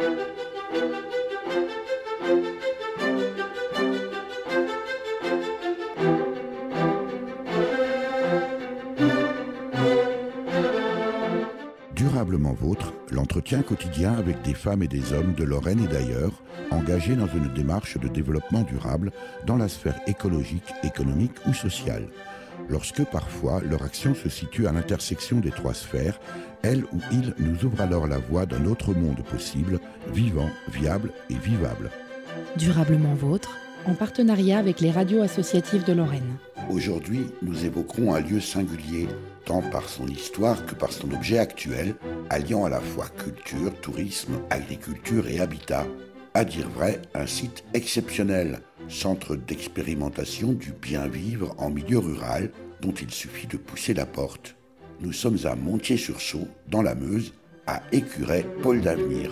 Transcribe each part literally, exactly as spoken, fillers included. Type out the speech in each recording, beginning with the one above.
Durablement Vôtre, l'entretien quotidien avec des femmes et des hommes de Lorraine et d'ailleurs, engagés dans une démarche de développement durable dans la sphère écologique, économique ou sociale. Lorsque parfois leur action se situe à l'intersection des trois sphères, elle ou il nous ouvre alors la voie d'un autre monde possible, vivant, viable et vivable. Durablement Vôtre, en partenariat avec les radios associatives de Lorraine. Aujourd'hui, nous évoquerons un lieu singulier, tant par son histoire que par son objet actuel, alliant à la fois culture, tourisme, agriculture et habitat. À dire vrai, un site exceptionnel, centre d'expérimentation du bien-vivre en milieu rural, dont il suffit de pousser la porte. Nous sommes à Montier-sur-Sault, dans la Meuse, à Écuret, pôle d'avenir.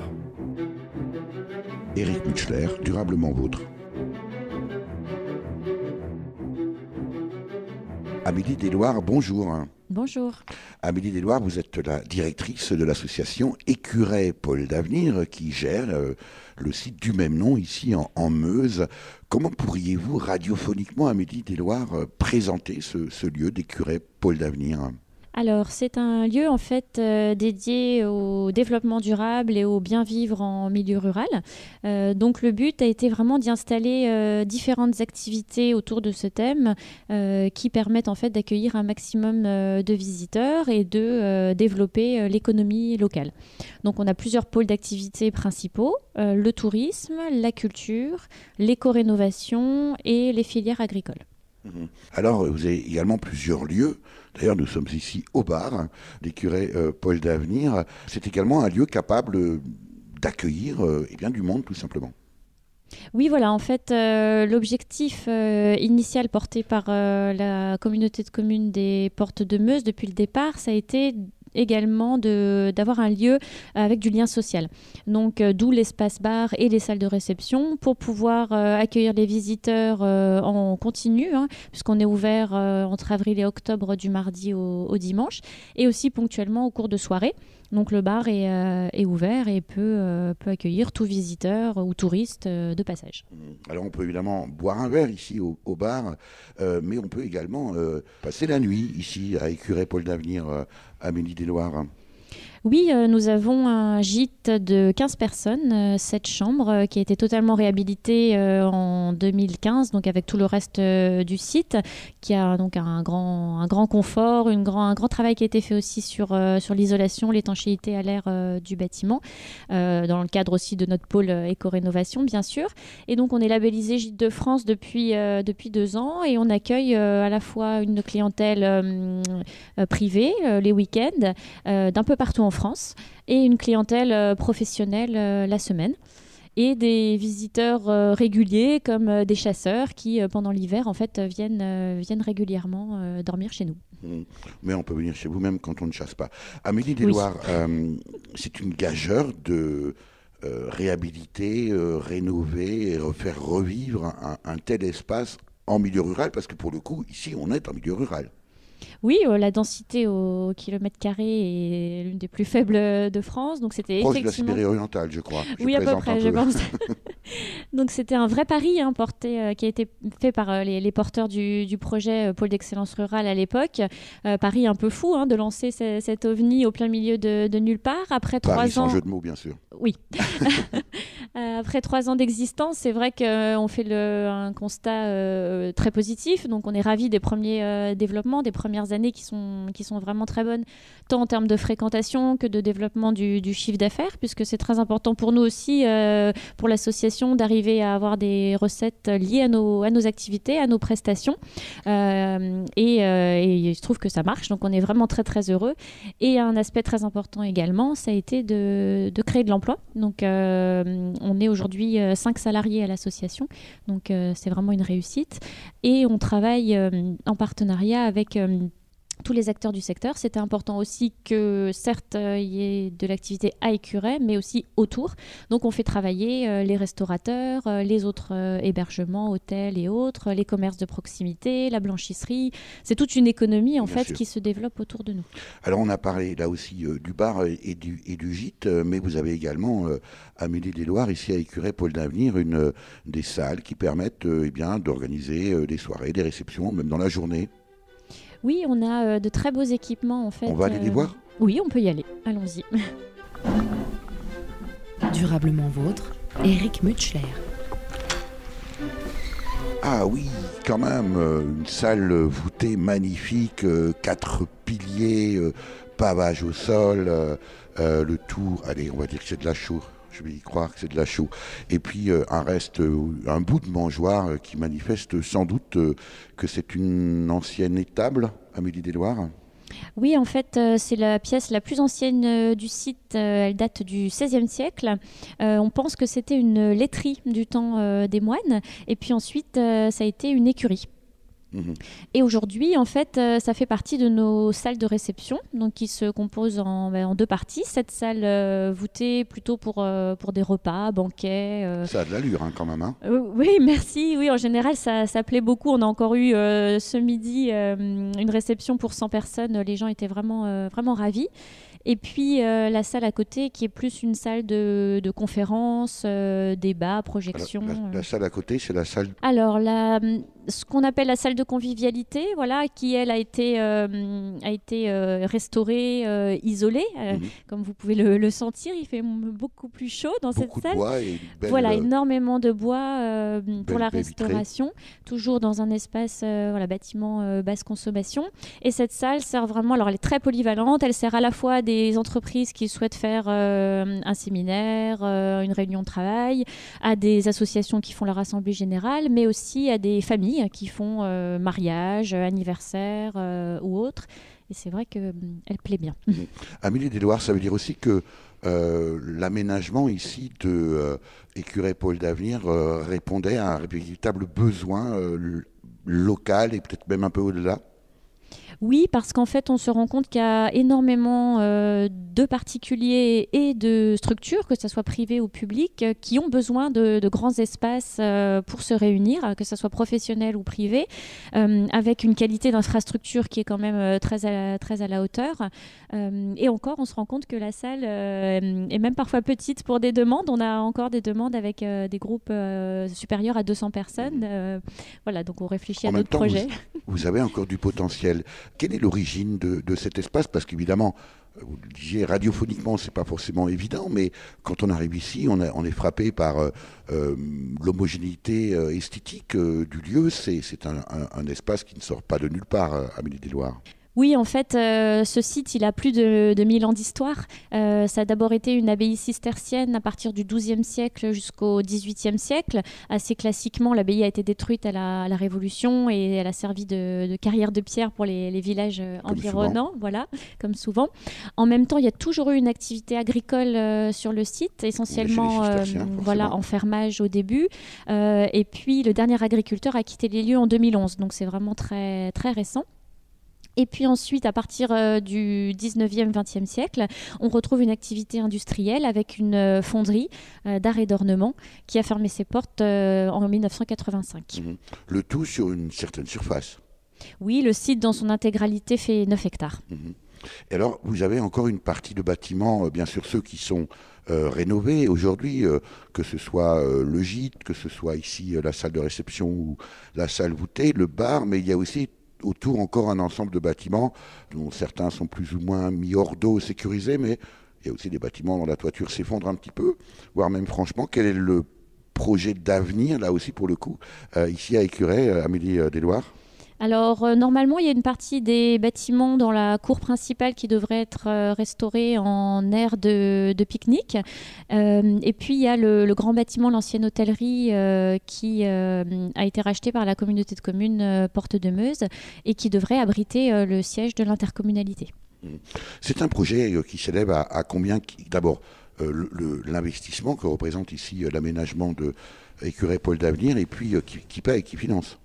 Éric Mutschler, Durablement Vôtre. Amélie Desloires, bonjour. Bonjour. Amélie Desloires, vous êtes la directrice de l'association Écuret Pôle d'Avenir qui gère euh, le site du même nom ici en, en Meuse. Comment pourriez-vous radiophoniquement, Amélie Desloires, euh, présenter ce, ce lieu d'Écuret Pôle d'Avenir ? Alors, c'est un lieu en fait euh, dédié au développement durable et au bien vivre en milieu rural. Euh, donc, le but a été vraiment d'y installer euh, différentes activités autour de ce thème euh, qui permettent en fait d'accueillir un maximum euh, de visiteurs et de euh, développer euh, l'économie locale. Donc, on a plusieurs pôles d'activités principaux, euh, le tourisme, la culture, l'éco-rénovation et les filières agricoles. Alors, vous avez également plusieurs lieux. D'ailleurs, nous sommes ici au bar d'Écuret euh, Pôle d'Avenir. C'est également un lieu capable euh, d'accueillir euh, eh bien, du monde, tout simplement. Oui, voilà. En fait, euh, l'objectif euh, initial porté par euh, la communauté de communes des Portes de Meuse depuis le départ, ça a été également de, d'avoir un lieu avec du lien social. Donc, euh, d'où l'espace bar et les salles de réception pour pouvoir euh, accueillir les visiteurs euh, en continu, hein, puisqu'on est ouvert euh, entre avril et octobre du mardi au, au dimanche, et aussi ponctuellement au cours de soirée. Donc, le bar est, euh, est ouvert et peut, euh, peut accueillir tout visiteur ou touriste euh, de passage. Alors, on peut évidemment boire un verre ici au, au bar, euh, mais on peut également euh, passer la nuit ici à Écuret Pôle d'Avenir, euh, Amélie Desloires. Oui, euh, nous avons un gîte de quinze personnes, euh, sept chambres, euh, qui a été totalement réhabilité euh, en deux mille quinze, donc avec tout le reste euh, du site, qui a donc un grand, un grand confort, une grand, un grand travail qui a été fait aussi sur, euh, sur l'isolation, l'étanchéité à l'air euh, du bâtiment, euh, dans le cadre aussi de notre pôle éco-rénovation, bien sûr. Et donc, on est labellisé Gîte de France depuis, euh, depuis deux ans et on accueille euh, à la fois une clientèle euh, euh, privée, euh, les week-ends, euh, d'un peu partout en France, et une clientèle euh, professionnelle euh, la semaine, et des visiteurs euh, réguliers comme euh, des chasseurs qui euh, pendant l'hiver en fait viennent, euh, viennent régulièrement euh, dormir chez nous. Mmh. Mais on peut venir chez vous même quand on ne chasse pas. Amélie Desloires, oui. euh, c'est une gageure de euh, réhabiliter, euh, rénover et refaire revivre un, un tel espace en milieu rural, parce que pour le coup ici on est en milieu rural. Oui, euh, la densité au kilomètre carré est l'une des plus faibles de France. Donc c'était proche effectivement... de la Sibérie orientale, je crois. Je oui, à peu près, je peu. pense. Donc c'était un vrai pari hein, porté, euh, qui a été fait par euh, les, les porteurs du, du projet euh, Pôle d'excellence rurale à l'époque. Euh, pari un peu fou hein, de lancer ce, cet ovni au plein milieu de, de nulle part. Après Paris trois sans ans... jeu de mots, bien sûr. Oui. euh, après trois ans d'existence, c'est vrai qu'on euh, fait le, un constat euh, très positif. Donc on est ravis des premiers euh, développements, des premières années qui sont, qui sont vraiment très bonnes, tant en termes de fréquentation que de développement du, du chiffre d'affaires, puisque c'est très important pour nous aussi, euh, pour l'association, d'arriver à avoir des recettes liées à nos, à nos activités, à nos prestations. Euh, et, euh, et il se trouve que ça marche, donc on est vraiment très très heureux. Et un aspect très important également, ça a été de, de créer de l'emploi. Donc euh, on est aujourd'hui cinq salariés à l'association, donc euh, c'est vraiment une réussite. Et on travaille euh, en partenariat avec... Euh, tous les acteurs du secteur. C'était important aussi que, certes, il y ait de l'activité à Écuret, mais aussi autour. Donc, on fait travailler euh, les restaurateurs, euh, les autres euh, hébergements, hôtels et autres, les commerces de proximité, la blanchisserie. C'est toute une économie, en Bien fait, sûr. qui se développe autour de nous. Alors on a parlé là aussi euh, du bar et du, et du gîte, euh, mais vous avez également, euh, Amélie Desloirs, ici à Écuret, Pôle d'Avenir, une, euh, des salles qui permettent euh, eh bien, d'organiser euh, des soirées, des réceptions, même dans la journée. Oui, on a euh, de très beaux équipements, en fait. On va aller les euh, voir ? Oui, on peut y aller. Allons-y. Durablement vôtre, Éric Mutschler. Ah oui, quand même, euh, une salle euh, voûtée magnifique, euh, quatre piliers, euh, pavage au sol, euh, euh, le tout, allez, on va dire que c'est de la chaux, je vais y croire que c'est de la chaux. Et puis euh, un reste, euh, un bout de mangeoire euh, qui manifeste sans doute euh, que c'est une ancienne étable, Amélie Desloirs. Oui, en fait, euh, c'est la pièce la plus ancienne euh, du site. Euh, elle date du seizième siècle. Euh, on pense que c'était une laiterie du temps euh, des moines. Et puis ensuite, euh, ça a été une écurie. Mmh. Et aujourd'hui, en fait, euh, ça fait partie de nos salles de réception, donc qui se composent en, ben, en deux parties. Cette salle euh, voûtée plutôt pour, euh, pour des repas, banquets. Euh... Ça a de l'allure hein, quand même. Hein. Euh, oui, merci. Oui, en général, ça, ça plaît beaucoup. On a encore eu euh, ce midi euh, une réception pour cent personnes. Les gens étaient vraiment, euh, vraiment ravis. Et puis euh, la salle à côté qui est plus une salle de, de conférences, euh, débats, projections. La, la, la salle à côté, c'est la salle... Alors, la, ce qu'on appelle la salle de convivialité, voilà, qui elle a été, euh, a été euh, restaurée, euh, isolée. Euh, mmh. Comme vous pouvez le, le sentir, il fait beaucoup plus chaud dans beaucoup cette salle. De bois et belle, voilà, énormément de bois euh, belle, pour la restauration, vitrée. Toujours dans un espace, euh, voilà, bâtiment euh, basse consommation. Et cette salle sert vraiment, alors elle est très polyvalente, elle sert à la fois des des entreprises qui souhaitent faire euh, un séminaire, euh, une réunion de travail, à des associations qui font leur assemblée générale, mais aussi à des familles qui font euh, mariage, anniversaire euh, ou autre. Et c'est vrai qu'elle plaît bien. Mmh. Amélie Desloirs, ça veut dire aussi que euh, l'aménagement ici de euh, Écuret Pôle d'Avenir euh, répondait à un véritable besoin euh, local et peut-être même un peu au-delà. Oui, parce qu'en fait, on se rend compte qu'il y a énormément euh, de particuliers et de structures, que ce soit privées ou publiques, euh, qui ont besoin de, de grands espaces euh, pour se réunir, que ce soit professionnel ou privé, euh, avec une qualité d'infrastructure qui est quand même euh, très, à, très à la hauteur. Euh, et encore, on se rend compte que la salle euh, est même parfois petite pour des demandes. On a encore des demandes avec euh, des groupes euh, supérieurs à deux cents personnes. Euh, voilà, donc on réfléchit en à même d'autres temps, projets. Vous, vous avez encore du potentiel. Quelle est l'origine de, de cet espace? Parce qu'évidemment, vous le disiez, radiophoniquement, c'est pas forcément évident, mais quand on arrive ici, on, a, on est frappé par euh, euh, l'homogénéité euh, esthétique euh, du lieu. C'est, c'est un, un, un espace qui ne sort pas de nulle part, euh, Amélie Desloirs. Oui, en fait, euh, ce site, il a plus de, de mille ans d'histoire. Euh, ça a d'abord été une abbaye cistercienne à partir du douzième siècle jusqu'au dix-huitième siècle. Assez classiquement, l'abbaye a été détruite à la, à la Révolution et elle a servi de, de carrière de pierre pour les, les villages comme environnants, souvent. Voilà, comme souvent. En même temps, il y a toujours eu une activité agricole euh, sur le site, essentiellement euh, voilà, en fermage au début. Euh, et puis, le dernier agriculteur a quitté les lieux en deux mille onze, donc c'est vraiment très, très récent. Et puis ensuite, à partir euh, du dix-neuvième vingtième siècle, on retrouve une activité industrielle avec une euh, fonderie euh, d'art et d'ornement qui a fermé ses portes euh, en dix-neuf cent quatre-vingt-cinq. Mmh. Le tout sur une certaine surface. Oui, le site dans son intégralité fait neuf hectares. Mmh. Et alors, vous avez encore une partie de bâtiments, euh, bien sûr ceux qui sont euh, rénovés aujourd'hui, euh, que ce soit euh, le gîte, que ce soit ici euh, la salle de réception ou la salle voûtée, le bar, mais il y a aussi autour encore un ensemble de bâtiments dont certains sont plus ou moins mis hors d'eau, sécurisés, mais il y a aussi des bâtiments dont la toiture s'effondre un petit peu, voire même franchement, quel est le projet d'avenir, là aussi pour le coup, euh, ici à Écuret, euh, Amélie euh, Desloirs? Alors, euh, normalement, il y a une partie des bâtiments dans la cour principale qui devrait être euh, restaurée en aire de, de pique-nique. Euh, et puis, il y a le, le grand bâtiment, l'ancienne hôtellerie, euh, qui euh, a été racheté par la communauté de communes euh, Porte de Meuse et qui devrait abriter euh, le siège de l'intercommunalité. C'est un projet euh, qui s'élève à, à combien qui, d'abord, euh, le, le, l'investissement que représente ici euh, l'aménagement de Écuret Pôle d'Avenir et puis euh, qui, qui paie et qui finance?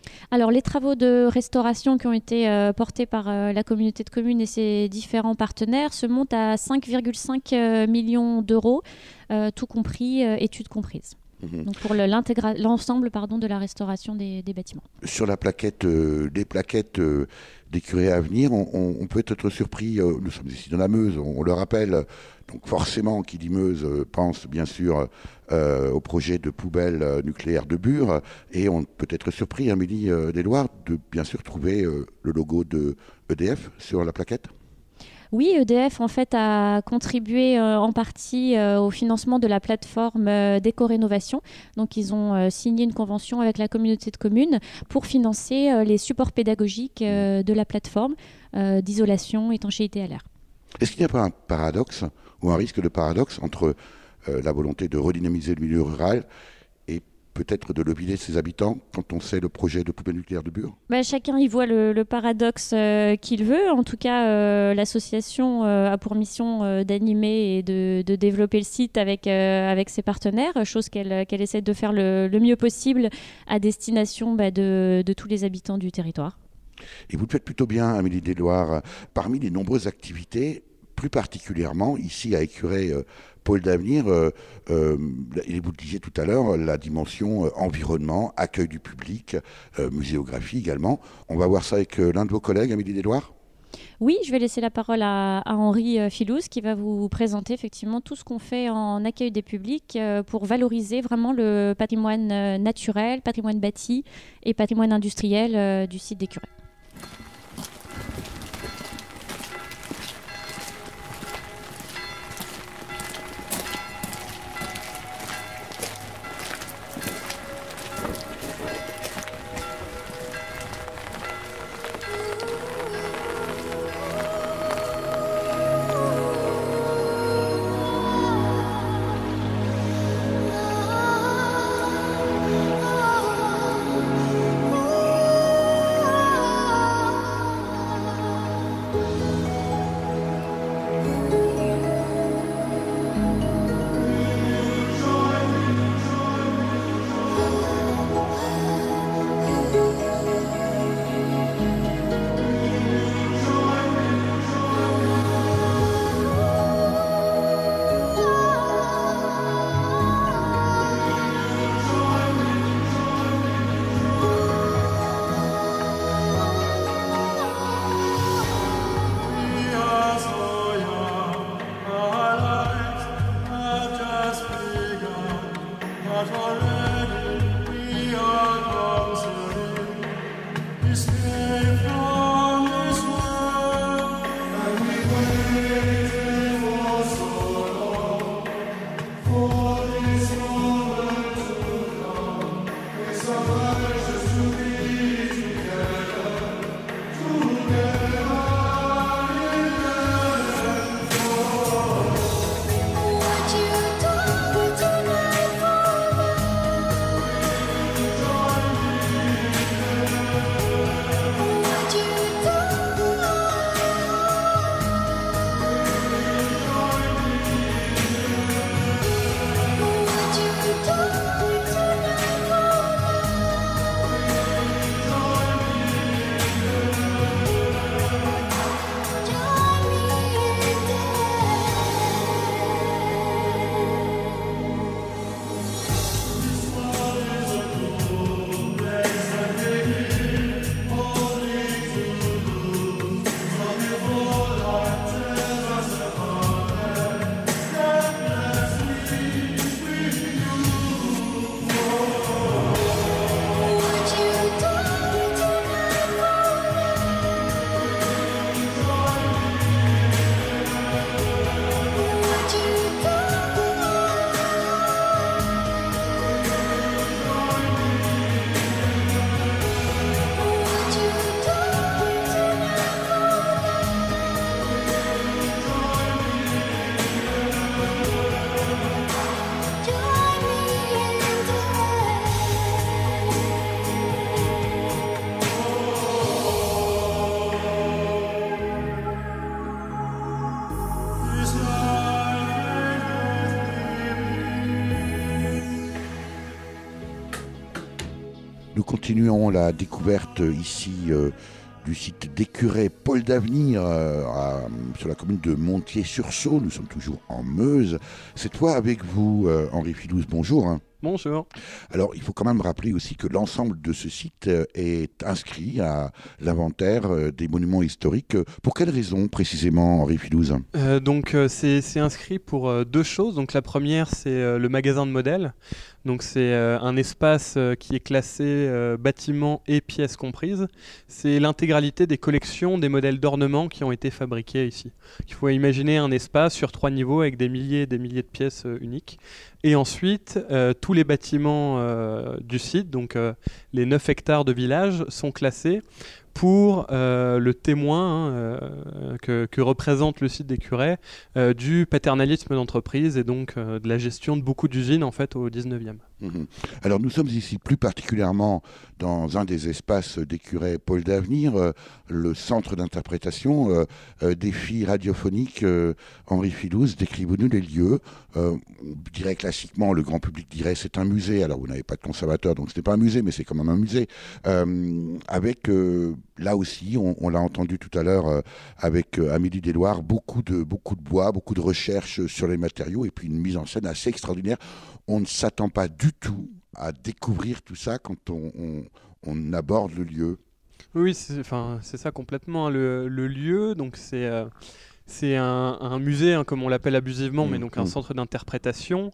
Alors, les travaux de restauration qui ont été euh, portés par euh, la communauté de communes et ses différents partenaires se montent à cinq virgule cinq euh, millions d'euros, euh, tout compris, euh, études comprises. Mmh. Donc pour le, l'ensemble pardon, de la restauration des, des bâtiments. Sur la plaquette, euh, des plaquettes euh, des curés à venir, on, on, on peut être surpris, euh, nous sommes ici dans la Meuse, on, on le rappelle, donc forcément qui dit Meuse euh, pense bien sûr euh, au projet de poubelle euh, nucléaire de Bure, et on peut être surpris, Amélie euh, Deloire, de bien sûr trouver euh, le logo de E D F sur la plaquette. Oui, E D F en fait a contribué euh, en partie euh, au financement de la plateforme euh, d'éco-rénovation. Donc ils ont euh, signé une convention avec la communauté de communes pour financer euh, les supports pédagogiques euh, de la plateforme euh, d'isolation étanchéité à l'air. Est-ce qu'il n'y a pas un paradoxe ou un risque de paradoxe entre euh, la volonté de redynamiser le milieu rural et peut-être de le vider de ses habitants quand on sait le projet de poubelle nucléaire de Bure? Bah, chacun y voit le, le paradoxe euh, qu'il veut. En tout cas, euh, l'association euh, a pour mission euh, d'animer et de, de développer le site avec, euh, avec ses partenaires, chose qu'elle, qu'elle essaie de faire le, le mieux possible à destination bah, de, de tous les habitants du territoire. Et vous le faites plutôt bien, Amélie Deloire. Parmi les nombreuses activités, plus particulièrement ici à Écureuil, euh, Pôle d'avenir, euh, euh, et vous le disiez tout à l'heure, la dimension euh, environnement, accueil du public, euh, muséographie également. On va voir ça avec euh, l'un de vos collègues, Amélie Deloire. Oui, je vais laisser la parole à, à Henri Filouz qui va vous présenter effectivement tout ce qu'on fait en accueil des publics euh, pour valoriser vraiment le patrimoine euh, naturel, patrimoine bâti et patrimoine industriel euh, du site d'Écureuil. Nous continuons la découverte ici euh, du site d'Écureuil Pôle d'Avenir euh, à, sur la commune de Montier-sur-Saulx. Nous sommes toujours en Meuse. Cette fois avec vous, euh, Henri Filouze, bonjour. Hein. Bonjour. Alors, il faut quand même rappeler aussi que l'ensemble de ce site est inscrit à l'inventaire des monuments historiques. Pour quelles raisons, précisément, Henri Filouze ? euh, Donc, euh, c'est, c'est inscrit pour euh, deux choses. Donc, la première, c'est euh, le magasin de modèles. Donc, c'est euh, un espace euh, qui est classé euh, bâtiments et pièces comprises. C'est l'intégralité des collections des modèles d'ornement qui ont été fabriqués ici. Il faut imaginer un espace sur trois niveaux avec des milliers et des milliers de pièces euh, uniques. Et ensuite, euh, tous les bâtiments euh, du site, donc euh, les neuf hectares de village, sont classés pour euh, le témoin hein, euh, que, que représente le site d'Écureuil euh, du paternalisme d'entreprise et donc euh, de la gestion de beaucoup d'usines en fait au dix-neuvième. Mmh. Alors nous sommes ici plus particulièrement dans un des espaces d'Écureuil Pôle d'Avenir, euh, le centre d'interprétation euh, euh, défi radiophonique. euh, Henri Filouze, décrivez-nous les lieux. Euh, on dirait classiquement, le grand public dirait c'est un musée. Alors vous n'avez pas de conservateur, donc ce n'est pas un musée, mais c'est quand même un musée. Euh, avec, euh, là aussi, on, on l'a entendu tout à l'heure euh, avec euh, Amélie Deloire, beaucoup de, beaucoup de bois, beaucoup de recherches sur les matériaux et puis une mise en scène assez extraordinaire. On ne s'attend pas du tout à découvrir tout ça quand on, on, on aborde le lieu. Oui, c'est, enfin, c'est ça complètement. Le, le lieu, donc c'est, euh, c'est un, un musée, hein, comme on l'appelle abusivement, mmh, mais donc un mmh. centre d'interprétation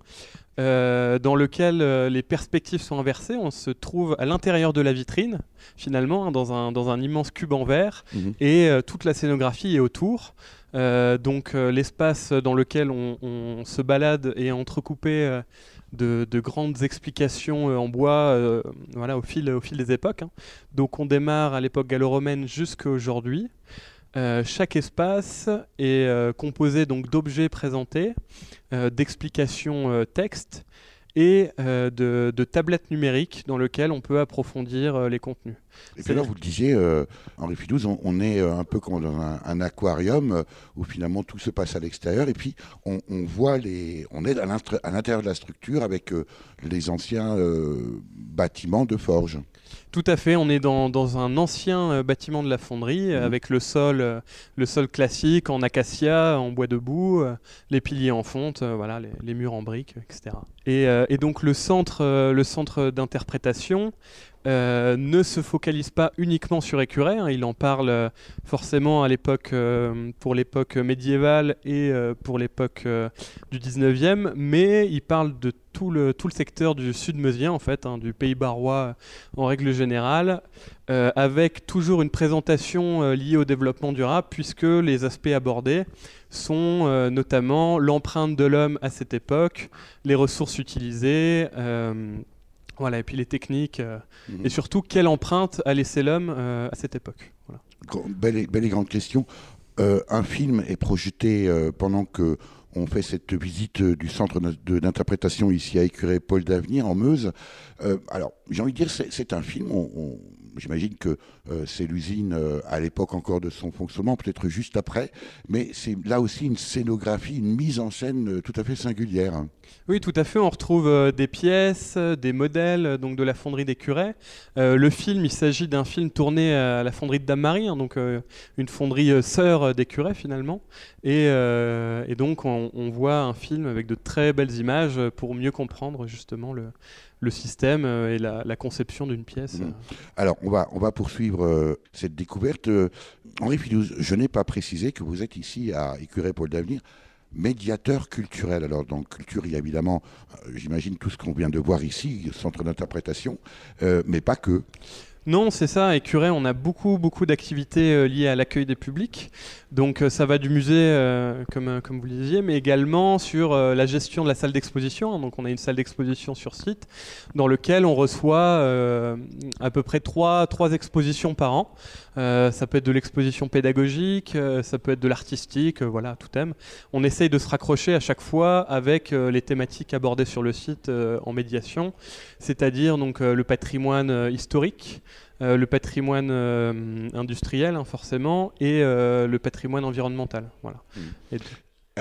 euh, dans lequel euh, les perspectives sont inversées. On se trouve à l'intérieur de la vitrine, finalement, hein, dans, un, dans un immense cube en verre, mmh. et euh, toute la scénographie est autour. Euh, donc euh, l'espace dans lequel on, on se balade est entrecoupé euh, de, de grandes explications euh, en bois euh, voilà, au, fil, au fil des époques. Hein. Donc on démarre à l'époque gallo-romaine jusqu'à aujourd'hui. Euh, chaque espace est euh, composé donc, d'objets présentés, euh, d'explications euh, textes et euh, de, de tablettes numériques dans lesquelles on peut approfondir euh, les contenus. Et puis alors, vous le disiez, euh, Henri Filouze, on, on est euh, un peu comme dans un, un aquarium euh, où finalement tout se passe à l'extérieur et puis on, on voit les, on est à l'intérieur de la structure avec euh, les anciens euh, bâtiments de forge. Tout à fait, on est dans, dans un ancien euh, bâtiment de la fonderie mmh. avec le sol, euh, le sol classique en acacia, en bois debout, euh, les piliers en fonte, euh, voilà, les, les murs en briques, et cetera. Et, euh, et donc le centre, euh, le centre d'interprétation Euh, ne se focalise pas uniquement sur Écureuil, hein, il en parle euh, forcément à l'époque, euh, pour l'époque médiévale et euh, pour l'époque euh, du dix-neuvième, mais il parle de tout le, tout le secteur du sud meusien, en fait, hein, du pays barrois en règle générale, euh, avec toujours une présentation euh, liée au développement durable, puisque les aspects abordés sont euh, notamment l'empreinte de l'homme à cette époque, les ressources utilisées, euh, Voilà, et puis les techniques, euh, mmh. et surtout, quelle empreinte a laissé l'homme euh, à cette époque. Voilà. Belle et, belle et grande question. Euh, un film est projeté euh, pendant qu'on fait cette visite du centre de, d'interprétation ici à Écureuil Pôle d'Avenir en Meuse. Euh, alors, j'ai envie de dire, c'est, c'est un film, on, on, j'imagine que euh, c'est l'usine euh, à l'époque encore de son fonctionnement, peut-être juste après, mais c'est là aussi une scénographie, une mise en scène euh, tout à fait singulière. Oui, tout à fait. On retrouve euh, des pièces, euh, des modèles euh, donc de la fonderie d'Écureuil. Euh, le film, il s'agit d'un film tourné à la fonderie de Dame-Marie, hein, donc euh, une fonderie euh, sœur d'Écureuil finalement. Et, euh, et donc on, on voit un film avec de très belles images pour mieux comprendre justement le, le système euh, et la, la conception d'une pièce. Mmh. Alors on va, on va poursuivre euh, cette découverte. Euh, Henri Filouze, je n'ai pas précisé que vous êtes ici à Écureuil Pôle d'Avenir, médiateur culturel. Alors dans culture, il y a évidemment, euh, j'imagine, tout ce qu'on vient de voir ici, centre d'interprétation, euh, mais pas que. Non, c'est ça. À Écureuil, on a beaucoup, beaucoup d'activités euh, liées à l'accueil des publics. Donc euh, ça va du musée, euh, comme, euh, comme vous le disiez, mais également sur euh, la gestion de la salle d'exposition. Donc on a une salle d'exposition sur site dans laquelle on reçoit euh, à peu près trois, trois expositions par an. Euh, ça peut être de l'exposition pédagogique, euh, ça peut être de l'artistique, euh, voilà, tout thème. On essaye de se raccrocher à chaque fois avec euh, les thématiques abordées sur le site euh, en médiation, c'est-à-dire donc euh, le patrimoine euh, historique, Euh, le patrimoine euh, industriel, hein, forcément, et euh, le patrimoine environnemental. Voilà. Mmh. Et Alors,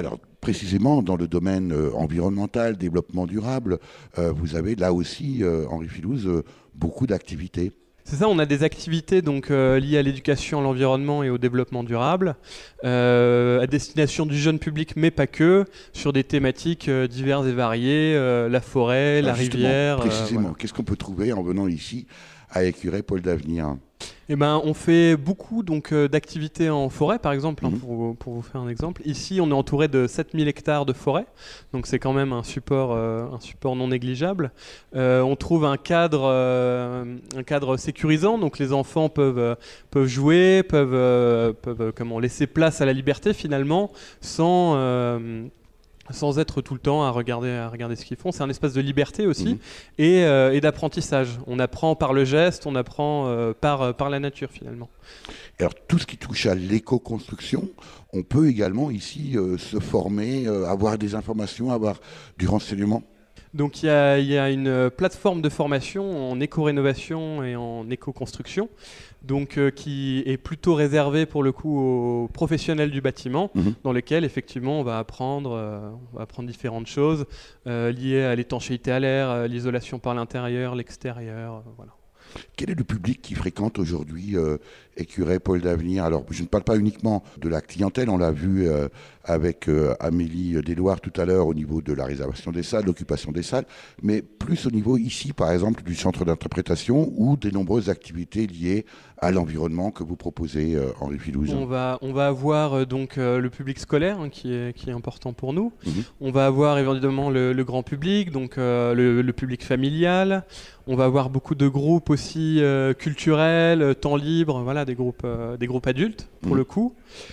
précisément dans le domaine euh, environnemental, développement durable, euh, vous avez là aussi, euh, Henri Filouz, euh, beaucoup d'activités. C'est ça, on a des activités donc, euh, liées à l'éducation, à l'environnement et au développement durable, euh, à destination du jeune public, mais pas que, sur des thématiques euh, diverses et variées, euh, la forêt, Alors la rivière. Précisément, euh, voilà. Qu'est-ce qu'on peut trouver en venant ici à Écureuil Pôle d'Avenir? Eh ben, on fait beaucoup donc, euh, d'activités en forêt, par exemple, hein, mmh. pour, pour vous faire un exemple. Ici, on est entouré de sept mille hectares de forêt, donc c'est quand même un support, euh, un support non négligeable. Euh, on trouve un cadre, euh, un cadre sécurisant, donc les enfants peuvent, euh, peuvent jouer, peuvent, euh, peuvent comment, laisser place à la liberté finalement, sans... Euh, sans être tout le temps à regarder, à regarder ce qu'ils font. C'est un espace de liberté aussi mmh. et, euh, et d'apprentissage. On apprend par le geste, on apprend euh, par, par la nature finalement. Alors tout ce qui touche à l'éco-construction, on peut également ici euh, se former, euh, avoir des informations, avoir du renseignement. Donc il y a, y a une plateforme de formation en éco-rénovation et en éco-construction, donc euh, qui est plutôt réservée pour le coup aux professionnels du bâtiment, mmh. dans lesquels effectivement on va apprendre, euh, on va apprendre différentes choses euh, liées à l'étanchéité à l'air, à l'isolation par l'intérieur, l'extérieur, euh, voilà. Quel est le public qui fréquente aujourd'hui euh, Écureuil Pôle d'Avenir? Alors, je ne parle pas uniquement de la clientèle, on l'a vu euh, avec euh, Amélie Desloires tout à l'heure au niveau de la réservation des salles, l'occupation des salles, mais plus au niveau ici, par exemple, du centre d'interprétation ou des nombreuses activités liées à l'environnement que vous proposez, euh, Henri Filouz. On va, on va avoir euh, donc euh, le public scolaire hein, qui, est, qui est important pour nous. Mmh. On va avoir évidemment le, le grand public, donc euh, le, le public familial. On va avoir beaucoup de groupes aussi euh, culturels, temps libre, voilà, des groupes, euh, des groupes adultes pour mmh. le coup.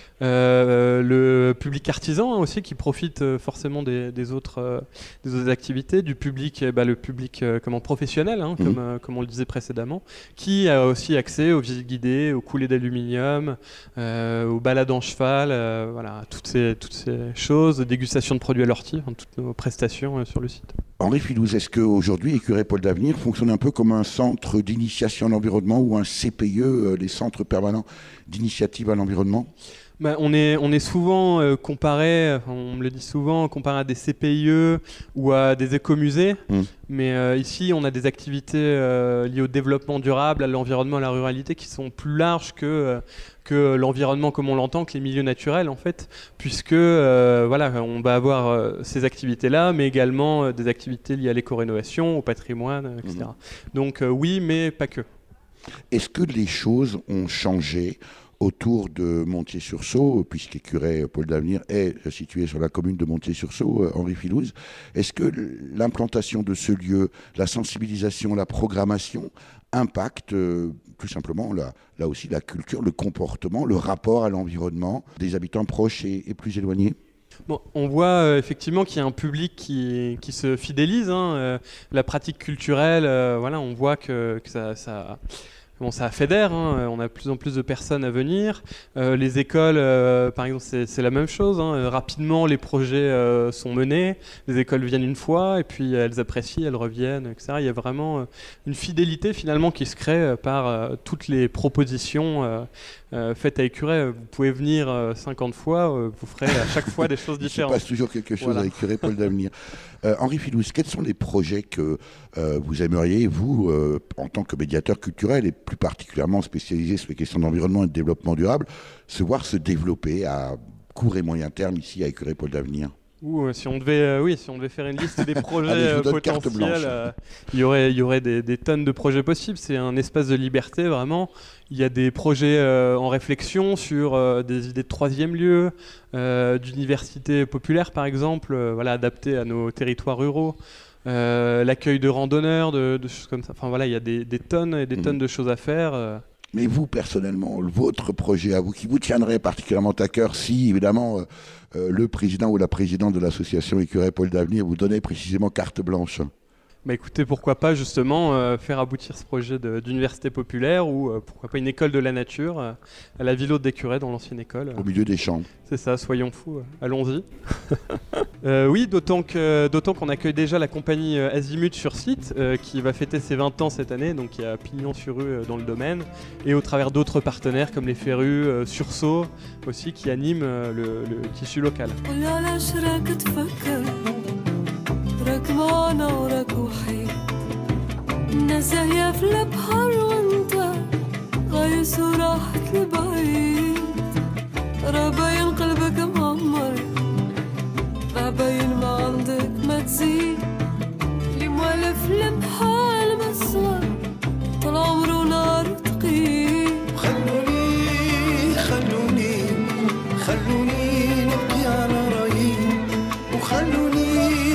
Euh, le public artisan hein, aussi qui profite euh, forcément des, des, autres, euh, des autres activités, du public, euh, bah, le public euh, comment, professionnel, hein, mmh. comme, euh, comme on le disait précédemment, qui a aussi accès aux visites guidées, aux coulées d'aluminium, euh, aux balades en cheval, euh, voilà, toutes ces, toutes ces choses, dégustation de produits à l'ortie, hein, toutes nos prestations euh, sur le site. Henri Filouz, est-ce qu'aujourd'hui Écureuil Pôle d'Avenir fonctionne un peu comme un centre d'initiation à l'environnement ou un C P I E, les centres permanents d'initiative à l'environnement? Bah, on, est, on est souvent euh, comparé, on me le dit souvent, comparé à des C P I E ou à des écomusées. Mmh. Mais euh, ici, on a des activités euh, liées au développement durable, à l'environnement, à la ruralité qui sont plus larges que, euh, que l'environnement comme on l'entend, que les milieux naturels en fait. Puisque euh, voilà, on va avoir euh, ces activités-là, mais également euh, des activités liées à l'éco-rénovation, au patrimoine, euh, et cetera. Mmh. Donc euh, oui, mais pas que. Est-ce que les choses ont changé autour de Montier-sur-Saulx, puisqu'Écureuil Pôle d'Avenir est situé sur la commune de Montier-sur-Saulx, Henri Filouz? Est-ce que l'implantation de ce lieu, la sensibilisation, la programmation impacte euh, tout simplement là, là aussi la culture, le comportement, le rapport à l'environnement des habitants proches et, et plus éloignés? Bon, on voit euh, effectivement qu'il y a un public qui, qui se fidélise. Hein, euh, la pratique culturelle, euh, voilà, on voit que, que ça... ça Bon, ça fédère, hein. On a de plus en plus de personnes à venir. Euh, les écoles, euh, par exemple, c'est, c'est la même chose. Hein. Rapidement, les projets euh, sont menés. Les écoles viennent une fois et puis elles apprécient, elles reviennent, et cetera. Il y a vraiment euh, une fidélité finalement qui se crée euh, par euh, toutes les propositions euh, euh, faites à Écureuil. Vous pouvez venir euh, cinquante fois, euh, vous ferez à chaque fois des choses différentes. Il se passe toujours quelque chose voilà. à Écureuil Pôle d'Avenir. Euh, Henri Filouz, quels sont les projets que euh, vous aimeriez, vous, euh, en tant que médiateur culturel et plus particulièrement spécialisé sur les questions d'environnement et de développement durable, se voir se développer à court et moyen terme ici à Écureuil Pôle d'Avenir? Ou, euh, si on devait, euh, oui, si on devait faire une liste des projets Allez, euh, potentiels, euh, il y aurait, il y aurait des, des tonnes de projets possibles. C'est un espace de liberté, vraiment. Il y a des projets euh, en réflexion sur euh, des idées de troisième lieu, euh, d'université populaire, par exemple, euh, voilà, adaptées à nos territoires ruraux. Euh, l'accueil de randonneurs, de, de choses comme ça. Enfin voilà, il y a des, des tonnes et des mmh. tonnes de choses à faire. Euh. Mais vous, personnellement, votre projet à vous, qui vous tiendrait particulièrement à cœur, si évidemment euh, euh, le président ou la présidente de l'association Écureuil Pôle d'Avenir vous donnait précisément carte blanche? Bah écoutez, pourquoi pas justement euh, faire aboutir ce projet de- d'université populaire ou euh, pourquoi pas une école de la nature euh, à la Ville Haute des Curés dans l'ancienne école. Au milieu des champs. C'est ça, soyons fous, euh, allons-y. Euh, oui, d'autant que, d'autant qu'on accueille déjà la compagnie euh, Azimut sur site euh, qui va fêter ses vingt ans cette année, donc il y a pignon sur rue euh, dans le domaine, et au travers d'autres partenaires comme les Férus, euh, Sursaut aussi qui animent euh, le, le tissu local. راك معنا وراك وحيد الناس هي في البحر وانت غايس وراحت لبعيد راه باين قلبك معمر راه باين ما عندك ما تزيد اللي موالف البحر مسمر طول عمره نار تقيل خلوني خلوني خلوني نبكي على رايي وخلوني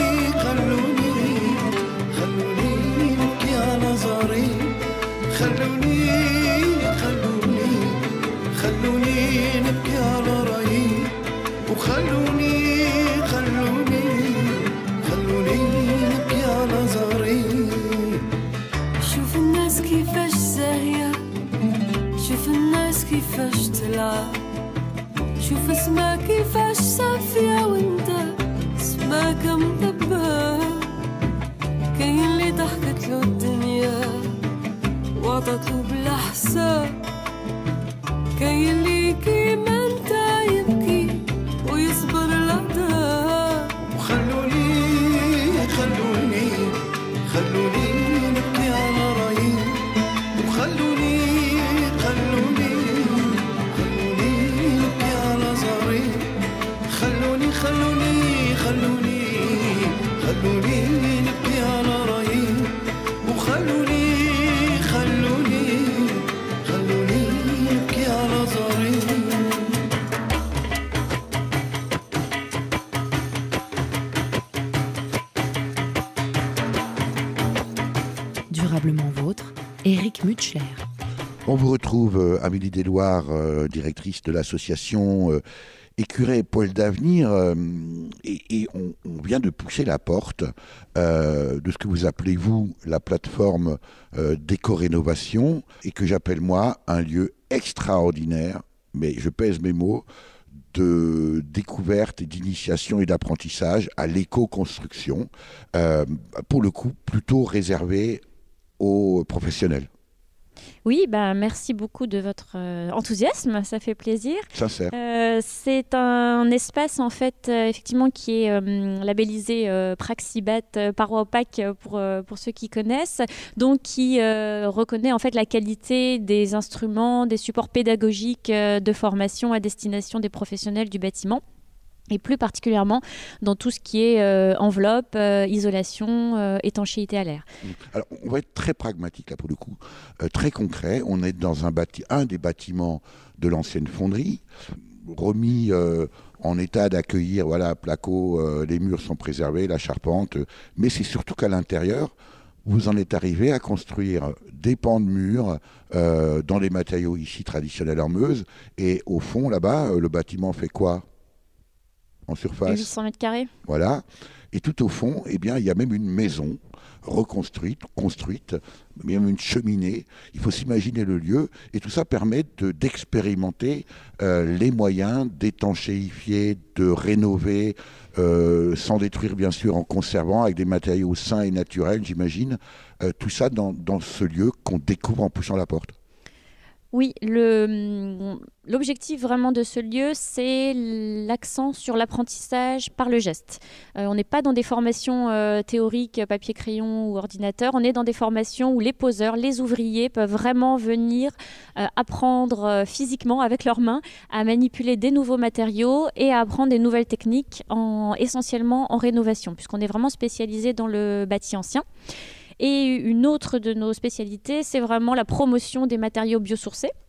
خلوني خلوني خلوني نبكي على رايي وخلوني خلوني خلوني نبكي على زاري شوف الناس كيفاش زاهية شوف الناس كيفاش تلعب شوف اسمها كيفاش صافية وانت اسمك مدبر كاين اللي ضحكت له الدنيا وعطتلو بلا حساب كاين اللي كيما انت يبكي ويصبر العذاب وخلوني خلوني خلوني نبكي على رايي وخلوني خلوني خلوني نبكي على زاري خلوني خلوني خلوني خلوني نبكي على رايي وخلوني Durablement vôtre, Éric Mutschler. On vous retrouve, euh, Amélie Deloire, euh, directrice de l'association euh, Écuré Pôle d'Avenir, euh, et, et on, on vient de pousser la porte euh, de ce que vous appelez, vous, la plateforme euh, d'éco-rénovation, et que j'appelle, moi, un lieu extraordinaire, mais je pèse mes mots, de découverte et d'initiation et d'apprentissage à l'éco-construction, euh, pour le coup, plutôt réservé aux professionnels. Oui, bah, merci beaucoup de votre euh, enthousiasme, ça fait plaisir. Sincère. Euh, c'est un espace en fait euh, effectivement qui est euh, labellisé euh, Praxibat euh, Parois opaques pour, euh, pour ceux qui connaissent, donc qui euh, reconnaît en fait la qualité des instruments, des supports pédagogiques euh, de formation à destination des professionnels du bâtiment. Et plus particulièrement dans tout ce qui est euh, enveloppe, euh, isolation, euh, étanchéité à l'air. Alors, on va être très pragmatique là pour le coup, euh, très concret. On est dans un, bâti- un des bâtiments de l'ancienne fonderie, remis euh, en état d'accueillir, voilà, placo, euh, les murs sont préservés, la charpente, euh, mais c'est surtout qu'à l'intérieur, vous en êtes arrivé à construire des pans de murs euh, dans les matériaux ici traditionnels en Meuse, et au fond, là-bas, euh, le bâtiment fait quoi ? En surface. huit cents mètres carrés. Voilà. Et tout au fond, eh bien, il y a même une maison reconstruite, construite, même une cheminée. Il faut s'imaginer le lieu. Et tout ça permet de, d'expérimenter euh, les moyens d'étanchéifier, de rénover, euh, sans détruire, bien sûr, en conservant, avec des matériaux sains et naturels, j'imagine. Euh, tout ça dans, dans ce lieu qu'on découvre en poussant la porte. Oui, le, l'objectif vraiment de ce lieu, c'est l'accent sur l'apprentissage par le geste. Euh, on n'est pas dans des formations euh, théoriques, papier, crayon ou ordinateur. On est dans des formations où les poseurs, les ouvriers peuvent vraiment venir euh, apprendre euh, physiquement avec leurs mains à manipuler des nouveaux matériaux et à apprendre des nouvelles techniques, en, essentiellement en rénovation, puisqu'on est vraiment spécialisé dans le bâti ancien. Et une autre de nos spécialités, c'est vraiment la promotion des matériaux biosourcés.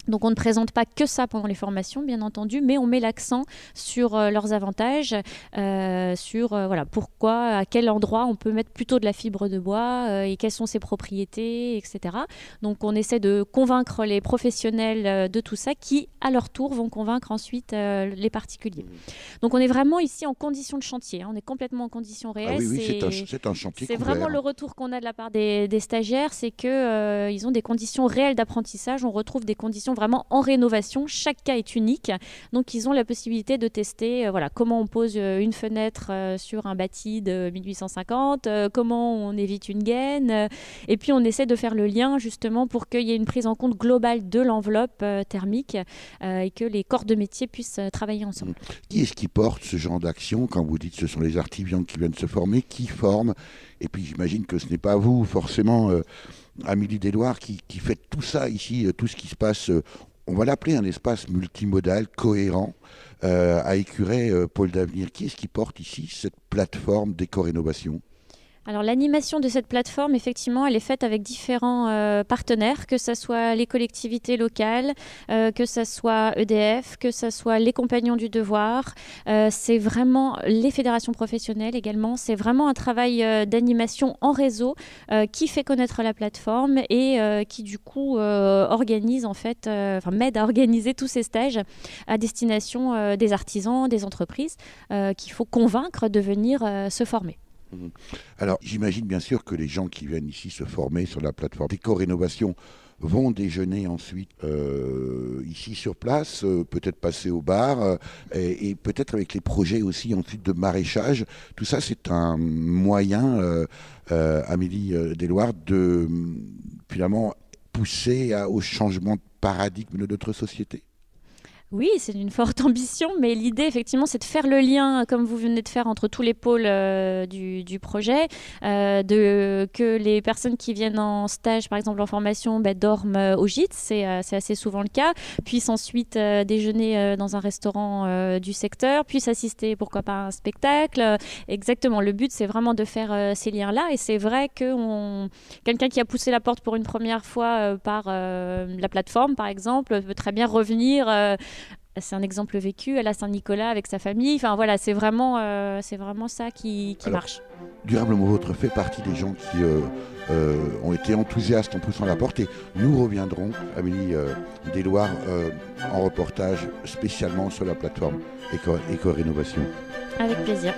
Donc on ne présente pas que ça pendant les formations, bien entendu, mais on met l'accent sur euh, leurs avantages, euh, sur euh, voilà, pourquoi, à quel endroit on peut mettre plutôt de la fibre de bois euh, et quelles sont ses propriétés, et cetera. Donc on essaie de convaincre les professionnels euh, de tout ça qui, à leur tour, vont convaincre ensuite euh, les particuliers. Donc on est vraiment ici en condition de chantier, hein. On est complètement en conditions réelles. Ah oui, oui, c'est un, c'est un chantier C'est couvert. vraiment le retour qu'on a de la part des, des stagiaires, c'est qu'ils euh, ont des conditions réelles d'apprentissage, on retrouve des conditions vraiment en rénovation, chaque cas est unique, donc ils ont la possibilité de tester euh, voilà, comment on pose euh, une fenêtre euh, sur un bâti de mille huit cent cinquante, euh, comment on évite une gaine, euh, et puis on essaie de faire le lien justement pour qu'il y ait une prise en compte globale de l'enveloppe euh, thermique euh, et que les corps de métier puissent euh, travailler ensemble. Qui est-ce qui porte ce genre d'action quand vous dites que ce sont les artisans qui viennent se former, qui forment? Et puis j'imagine que ce n'est pas vous forcément, euh, Amélie Deloire, qui, qui fait tout ça ici, euh, tout ce qui se passe... Euh, on va l'appeler un espace multimodal, cohérent, euh, à Écuret, euh, Pôle d'Avenir. Qui est-ce qui porte ici cette plateforme d'éco-rénovation ? Alors l'animation de cette plateforme, effectivement, elle est faite avec différents euh, partenaires, que ce soit les collectivités locales, euh, que ce soit E D F, que ce soit les Compagnons du Devoir. Euh, c'est vraiment les fédérations professionnelles également. C'est vraiment un travail euh, d'animation en réseau euh, qui fait connaître la plateforme et euh, qui du coup euh, organise en fait, euh, enfin m'aide à organiser tous ces stages à destination euh, des artisans, des entreprises euh, qu'il faut convaincre de venir euh, se former. Alors, j'imagine bien sûr que les gens qui viennent ici se former sur la plateforme d'éco-rénovation vont déjeuner ensuite euh, ici sur place, euh, peut-être passer au bar, euh, et, et peut-être avec les projets aussi ensuite de maraîchage. Tout ça, c'est un moyen, euh, euh, Amélie Deloire, de finalement pousser à, au changement de paradigme de notre société. Oui, c'est une forte ambition, mais l'idée, effectivement, c'est de faire le lien, comme vous venez de faire, entre tous les pôles euh, du, du projet, euh, de, que les personnes qui viennent en stage, par exemple en formation, bah, dorment euh, au gîte, c'est, euh, c'est assez souvent le cas, puissent ensuite euh, déjeuner euh, dans un restaurant euh, du secteur, puissent assister, pourquoi pas, à un spectacle. Euh, exactement, le but, c'est vraiment de faire euh, ces liens-là, et c'est vrai que on... quelqu'un qui a poussé la porte pour une première fois euh, par euh, la plateforme, par exemple, peut très bien revenir... Euh, c'est un exemple vécu à la Saint-Nicolas avec sa famille. Enfin voilà, c'est vraiment, euh, c'est vraiment ça qui, qui Alors, marche. Durablement Vôtre fait partie des gens qui euh, euh, ont été enthousiastes en poussant la porte. Et nous reviendrons, Amélie euh, Deloire, euh, en reportage spécialement sur la plateforme Éco- Éco-Rénovation. Avec plaisir.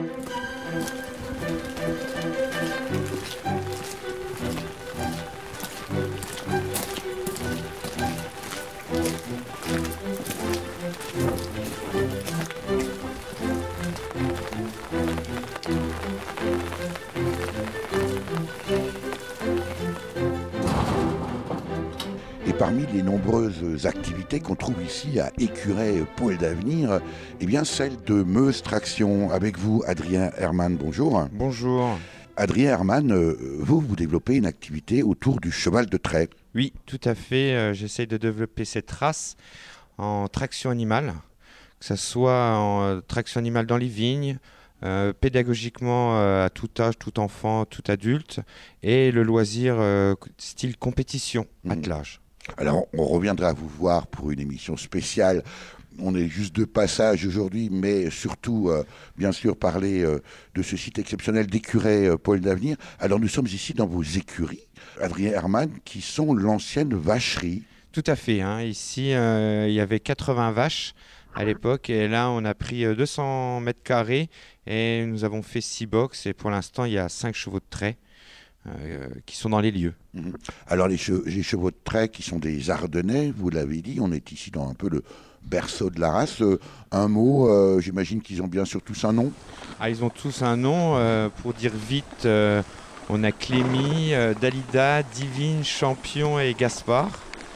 Et parmi les nombreuses activités qu'on trouve ici à Écuret, Pôle d'Avenir, eh bien celle de Meuse Traction. Avec vous, Adrien Herman, bonjour. Bonjour. Adrien Herman, euh, vous, vous développez une activité autour du cheval de trait. Oui, tout à fait. Euh, j'essaye de développer cette race en traction animale, que ce soit en euh, traction animale dans les vignes, euh, pédagogiquement euh, à tout âge, tout enfant, tout adulte, et le loisir euh, style compétition, Mmh. attelage. Alors, on reviendra vous voir pour une émission spéciale. On est juste de passage aujourd'hui, mais surtout, euh, bien sûr, parler euh, de ce site exceptionnel d'Écuret, euh, Pôle d'Avenir. Alors, nous sommes ici dans vos écuries, Adrien Herman, qui sont l'ancienne vacherie. Tout à fait. Hein. Ici, euh, il y avait quatre-vingts vaches à l'époque, et là, on a pris deux cents mètres carrés, et nous avons fait six box, et pour l'instant, il y a cinq chevaux de trait euh, qui sont dans les lieux. Mmh. Alors, les, che- les chevaux de trait qui sont des Ardennais, vous l'avez dit, on est ici dans un peu le berceau de la race. Euh, un mot, euh, j'imagine qu'ils ont bien sûr tous un nom. Ah, ils ont tous un nom. Euh, pour dire vite, euh, on a Clémy, euh, Dalida, Divine, Champion et Gaspard.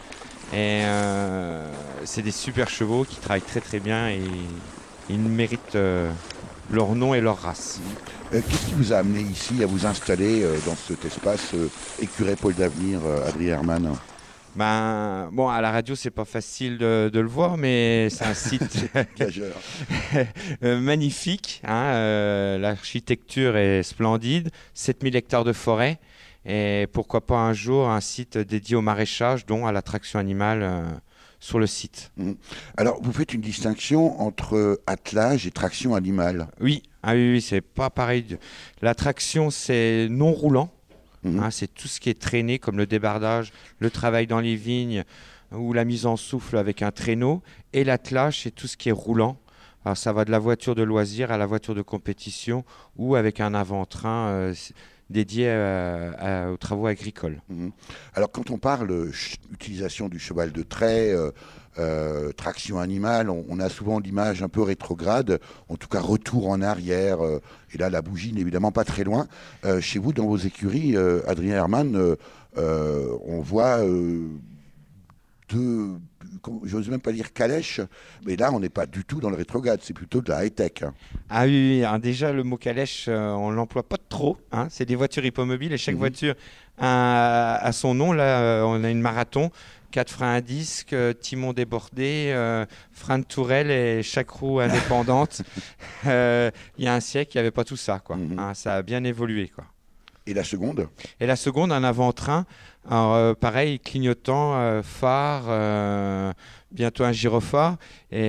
Et euh, c'est des super chevaux qui travaillent très très bien et ils méritent euh, leur nom et leur race. Euh, Qu'est-ce qui vous a amené ici à vous installer euh, dans cet espace euh, Écuret, Pôle d'Avenir, euh, Adrien Herman? Ben, bon, à la radio, c'est pas facile de, de le voir, mais c'est un site Gageur. euh, magnifique. Hein, euh, l'architecture est splendide, sept mille hectares de forêt. Et pourquoi pas un jour un site dédié au maraîchage, dont à la traction animale euh, sur le site. Mmh. Alors, vous faites une distinction entre attelage et traction animale. Oui, ah oui, oui, c'est pas pareil. La traction, c'est non roulant. Mmh. Hein, c'est tout ce qui est traîné, comme le débardage, le travail dans les vignes ou la mise en souffle avec un traîneau. Et l'attelage, c'est tout ce qui est roulant. Alors, ça va de la voiture de loisir à la voiture de compétition ou avec un avant-train euh, dédié à, à, aux travaux agricoles. Mmh. Alors, quand on parle euh, utilisation du cheval de trait, euh, euh, traction animale, on, on a souvent l'image un peu rétrograde, en tout cas retour en arrière. Euh, et là, la bougie n'est évidemment pas très loin. Euh, chez vous, dans vos écuries, euh, Adrien Herman, euh, euh, on voit euh, deux, j'ose même pas dire calèche, mais là, on n'est pas du tout dans le rétrograde, c'est plutôt de la high-tech. Hein. Ah oui, oui hein, déjà, le mot calèche, euh, on ne l'emploie pas trop. Hein, c'est des voitures hippomobiles et chaque mmh. voiture a, a son nom. Là, euh, on a une marathon, quatre freins à disque, euh, timon débordé, euh, frein de tourelle et chaque roue indépendante. Il euh, y a un siècle, il n'y avait pas tout ça. Quoi. Mmh. Hein, ça a bien évolué, quoi. Et la seconde ? Et la seconde, un avant-train. Alors, euh, pareil, clignotant, euh, phare, euh, bientôt un gyrophare.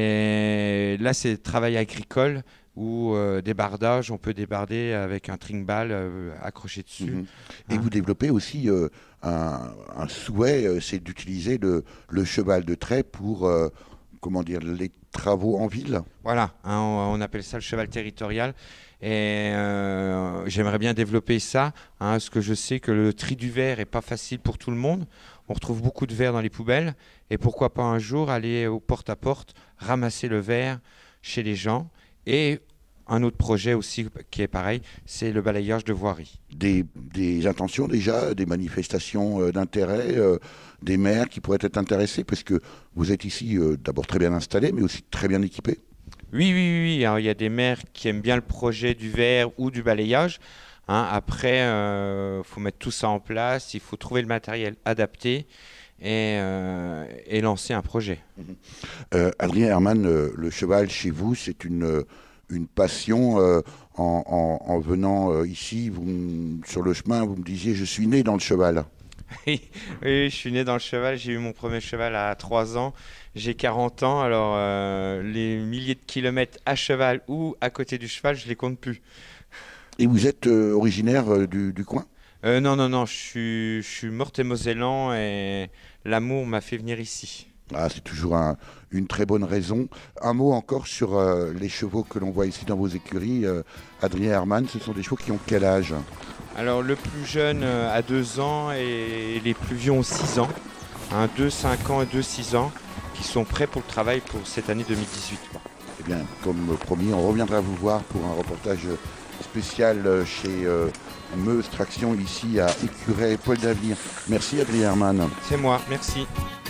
Et là, c'est travail agricole ou euh, débardage. On peut débarder avec un tringball euh, accroché dessus. Mmh. Et hein. vous développez aussi euh, un, un souhait, euh, c'est d'utiliser le, le cheval de trait pour, euh, comment dire, les travaux en ville. Voilà, hein, on, on appelle ça le cheval territorial. Et euh, j'aimerais bien développer ça, hein, parce que je sais que le tri du verre n'est pas facile pour tout le monde. On retrouve beaucoup de verre dans les poubelles. Et pourquoi pas un jour aller au porte-à-porte, ramasser le verre chez les gens. Et un autre projet aussi qui est pareil, c'est le balayage de voirie. Des, des intentions déjà, des manifestations euh, d'intérêt, euh, des maires qui pourraient être intéressés, parce que vous êtes ici euh, d'abord très bien installés, mais aussi très bien équipés. Oui, oui, oui. Alors, il y a des maires qui aiment bien le projet du verre ou du balayage. Hein, après, il euh, faut mettre tout ça en place, il faut trouver le matériel adapté et, euh, et lancer un projet. Mmh. Euh, Adrien Herman, euh, le cheval chez vous, c'est une, une passion. Euh, en, en, en venant euh, ici, vous, sur le chemin, vous me disiez « je suis né dans le cheval ». Oui, oui, je suis né dans le cheval, j'ai eu mon premier cheval à trois ans, j'ai quarante ans, alors euh, les milliers de kilomètres à cheval ou à côté du cheval, je ne les compte plus. Et vous êtes euh, originaire euh, du, du coin ? euh, Non, non, non, je suis, je suis Meurthe-et-Mosellan et l'amour m'a fait venir ici. Ah, c'est toujours un, une très bonne raison. Un mot encore sur euh, les chevaux que l'on voit ici dans vos écuries. Euh, Adrien Herman, ce sont des chevaux qui ont quel âge ? Alors le plus jeune euh, a deux ans et les plus vieux ont six ans. Hein, deux, cinq ans et deux, six ans qui sont prêts pour le travail pour cette année deux mille dix-huit. Quoi. Eh bien, comme promis, on reviendra vous voir pour un reportage spécial chez euh, Meuse Traction ici à Écuret Paul d'Avenir. Merci Adrien Herman. C'est moi, merci.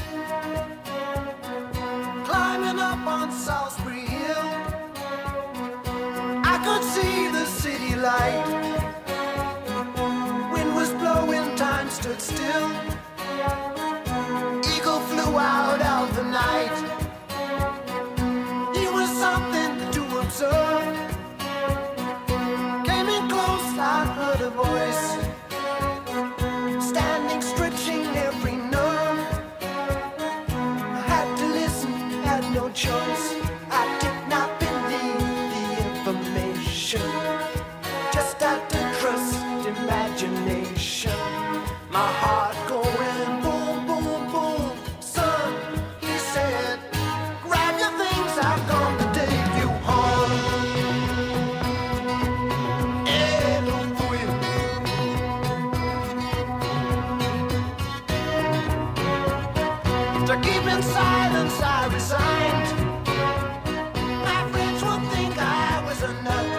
Climbing up on Salisbury Hill, I could see the city light. Wind was blowing, time stood still. Eagle flew out of the night. He was something to observe. Came in close, I heard a voice, standing, stretching every nerve. I had to listen, had no choice. I did not believe the information, just had to trust imagination. My heart going boom, boom, boom. Son, he said, grab your things, I've come to take you home. To keep in silence, I resigned. My friends would think I was a nut,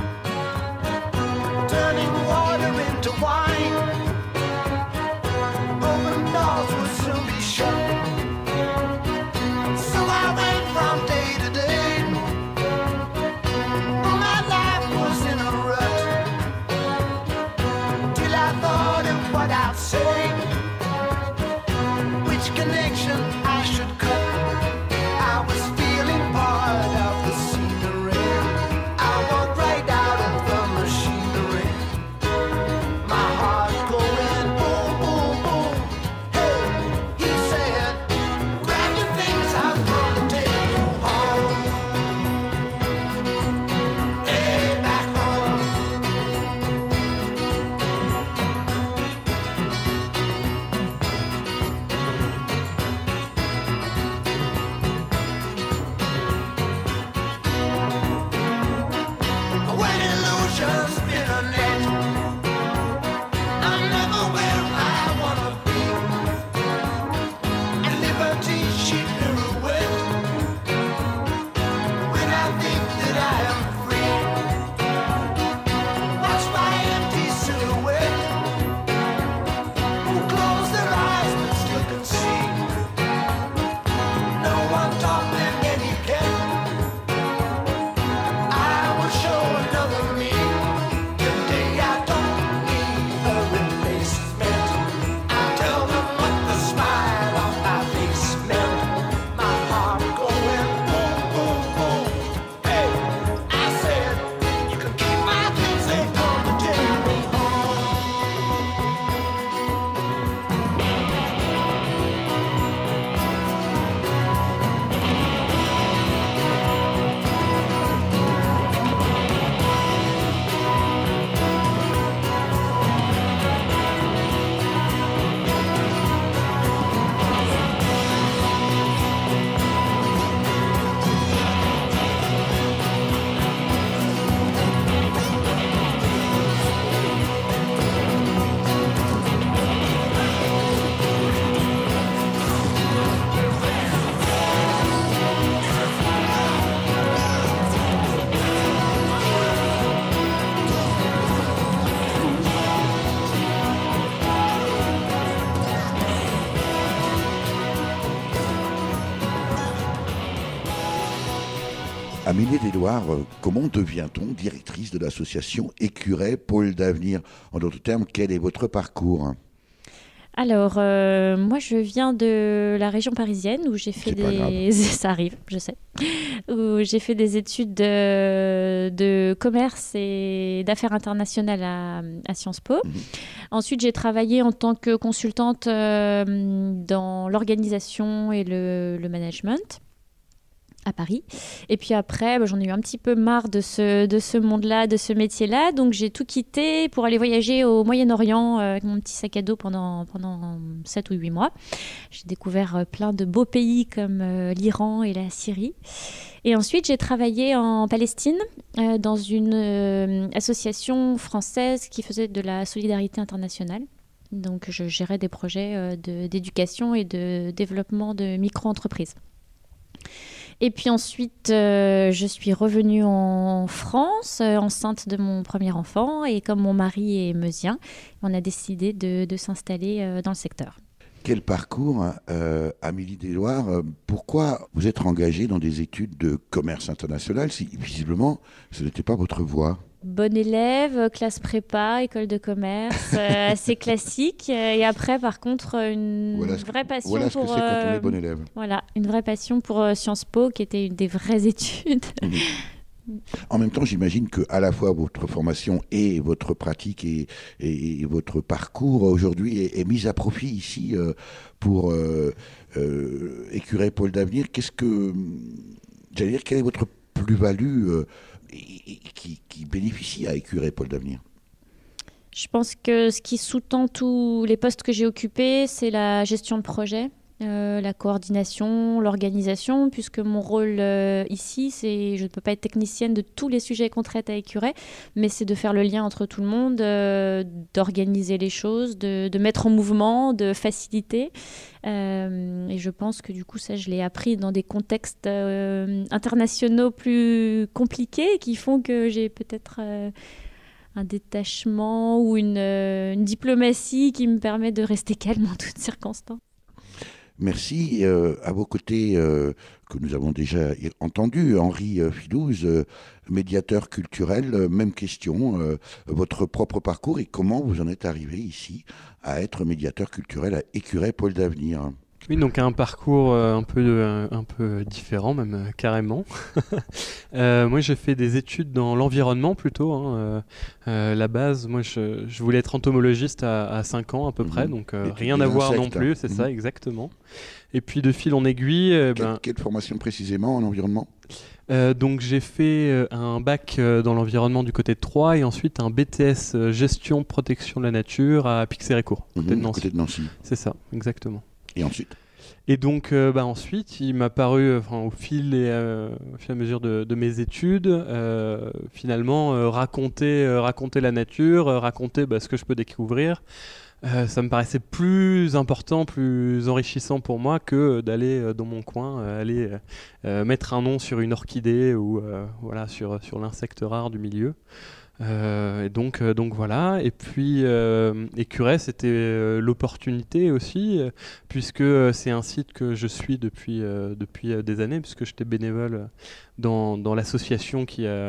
turning water into wine. Open doors would soon be shut. So I went from day to day. My life was in a rut, till I thought of what I'd say, which connection I should cut. I was feeling part of the scenery. I walked right out of the machinery. My heart Amélie Deloire, euh, comment devient-on directrice de l'association Écureuil Pôle d'Avenir? En d'autres termes, quel est votre parcours? Alors, euh, moi, je viens de la région parisienne où j'ai fait C'est pas des... Ça arrive, je sais. Où j'ai fait des études de, de commerce et d'affaires internationales à, à Sciences Po. Mhm. Ensuite, j'ai travaillé en tant que consultante euh, dans l'organisation et le, le management à Paris. Et puis après, bah, j'en ai eu un petit peu marre de ce, de ce monde-là, de ce métier-là. Donc, j'ai tout quitté pour aller voyager au Moyen-Orient euh, avec mon petit sac à dos pendant, pendant sept ou huit mois. J'ai découvert euh, plein de beaux pays comme euh, l'Iran et la Syrie. Et ensuite, j'ai travaillé en Palestine euh, dans une euh, association française qui faisait de la solidarité internationale. Donc, je gérais des projets euh, de, d'éducation et de développement de micro-entreprises. Et puis ensuite, euh, je suis revenue en France, euh, enceinte de mon premier enfant. Et comme mon mari est meusien, on a décidé de, de s'installer euh, dans le secteur. Quel parcours, euh, Amélie Deloire, euh, pourquoi vous êtes engagée dans des études de commerce international si visiblement ce n'était pas votre voie? Bonne élève, classe prépa, école de commerce, euh, assez classique. Et après, par contre, une Voilà ce que- vraie passion Voilà ce que pour c'est quand on euh, est bon élève. voilà, une vraie passion pour euh, Sciences Po, qui était une des vraies études. En même temps, j'imagine que à la fois votre formation et votre pratique et, et- et votre parcours aujourd'hui est, est mis à profit ici euh, pour euh, euh, Écureuil Pôle d'Avenir. Qu'est-ce que, j'allais dire, quelle est votre plus-value euh, et- et qui, qui bénéficie à Écureuil Pôle d'Avenir? Je pense que ce qui sous-tend tous les postes que j'ai occupés, c'est la gestion de projet, euh, la coordination, l'organisation, puisque mon rôle euh, ici, c'est, je ne peux pas être technicienne de tous les sujets qu'on traite à Écureuil, mais c'est de faire le lien entre tout le monde, euh, d'organiser les choses, de, de mettre en mouvement, de faciliter. Euh, et je pense que du coup, ça, je l'ai appris dans des contextes euh, internationaux plus compliqués qui font que j'ai peut-être... euh, un détachement ou une, euh, une diplomatie qui me permet de rester calme en toutes circonstances. Merci. Euh, à vos côtés, euh, que nous avons déjà entendu, Henri euh, Filouze, euh, médiateur culturel. Euh, même question, euh, votre propre parcours et comment vous en êtes arrivé ici à être médiateur culturel à Écureuil Pôle d'Avenir? Oui, donc un parcours euh, un peu, euh, un peu différent, même euh, carrément. euh, moi, j'ai fait des études dans l'environnement plutôt. Hein, euh, euh, la base, moi, je, je voulais être entomologiste à, à cinq ans à peu Mhm. près, donc euh, Et rien des à voir non insectes. plus, c'est Mhm. ça, exactement. Et puis de fil en aiguille, euh, Quelle, ben, quelle formation précisément en environnement? euh, donc j'ai fait euh, un bac euh, dans l'environnement du côté de Troyes et ensuite un B T S euh, gestion protection de la nature à Pixérécourt, côté Mhm, de Nancy. côté de Nancy. C'est ça, exactement. Et ensuite? Et donc, euh, bah, ensuite, il m'a paru, enfin, au fil et euh, au fur et à mesure de, de mes études, euh, finalement, euh, raconter, euh, raconter la nature, euh, raconter bah, ce que je peux découvrir, euh, ça me paraissait plus important, plus enrichissant pour moi que d'aller euh, dans mon coin, euh, aller euh, euh, mettre un nom sur une orchidée ou euh, voilà, sur, sur l'insecte rare du milieu. Euh, et donc, euh, donc voilà. Et puis euh, Écureuil, c'était euh, l'opportunité aussi, euh, puisque euh, c'est un site que je suis depuis, euh, depuis euh, des années, puisque j'étais bénévole dans, dans l'association qui a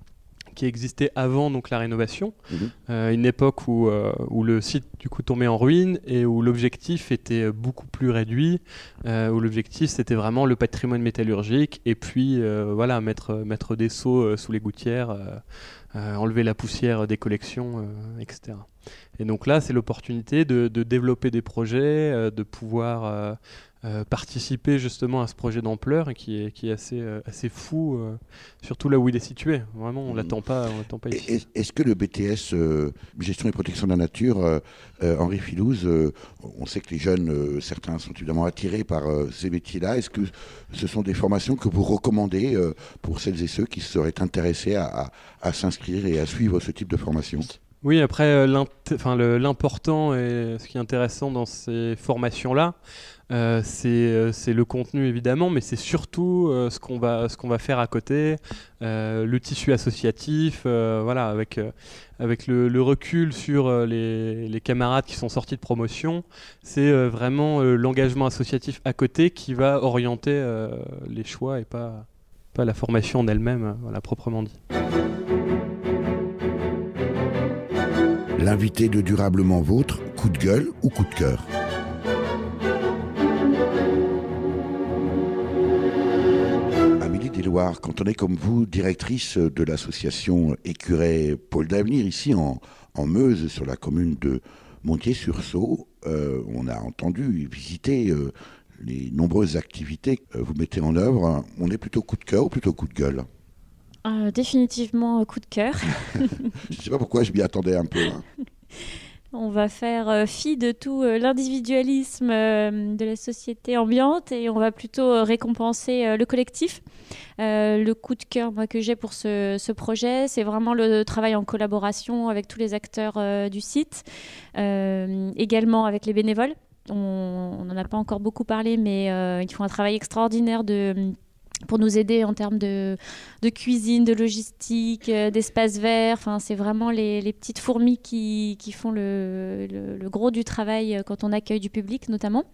qui existait avant donc la rénovation, Mhm. euh, une époque où, euh, où le site du coup tombait en ruine et où l'objectif était beaucoup plus réduit, euh, où l'objectif c'était vraiment le patrimoine métallurgique et puis euh, voilà mettre, mettre des seaux euh, sous les gouttières, euh, euh, enlever la poussière des collections, euh, et cetera. Et donc là c'est l'opportunité de, de développer des projets, euh, de pouvoir euh, Euh, participer justement à ce projet d'ampleur et qui est, qui est assez, euh, assez fou, euh, surtout là où il est situé. Vraiment, on ne Mhm. l'attend pas, on l'attend pas Et- ici. Est, est-ce que le B T S euh, gestion et protection de la nature, euh, euh, Henri Filouze, euh, on sait que les jeunes, euh, certains sont évidemment attirés par euh, ces métiers-là. Est-ce que ce sont des formations que vous recommandez euh, pour celles et ceux qui seraient intéressés à, à- à s'inscrire et à suivre ce type de formation? Oui, après, euh, l'int- enfin, le- l'important et ce qui est intéressant dans ces formations-là, euh, c'est euh, c'est le contenu évidemment, mais c'est surtout euh, ce qu'on va, ce qu'on va faire à côté, euh, le tissu associatif, euh, voilà, avec, euh, avec le, le recul sur euh, les, les camarades qui sont sortis de promotion, c'est euh, vraiment euh, l'engagement associatif à côté qui va orienter euh, les choix et pas, pas la formation en elle-même, euh, voilà, proprement dit. L'invité de Durablement Vôtre, coup de gueule ou coup de cœur? Amélie Desloires, quand on est comme vous, directrice de l'association Écureuil Pôle d'Avenir, ici en, en Meuse, sur la commune de Montier-sur-Sault, euh, on a entendu et visité euh, les nombreuses activités que vous mettez en œuvre. On est plutôt coup de cœur ou plutôt coup de gueule? Euh, définitivement coup de cœur. Je ne sais pas pourquoi je m'y attendais un peu. Hein. On va faire euh, fi de tout euh, l'individualisme euh, de la société ambiante et on va plutôt euh, récompenser euh, le collectif. Euh, le coup de cœur moi, que j'ai pour ce, ce projet, c'est vraiment le travail en collaboration avec tous les acteurs euh, du site, euh, également avec les bénévoles. On n'en a pas encore beaucoup parlé, mais euh, ils font un travail extraordinaire de... pour nous aider en termes de, de cuisine, de logistique, euh, d'espace vert. Enfin, c'est vraiment les, les petites fourmis qui, qui font le, le, le gros du travail quand on accueille du public notamment.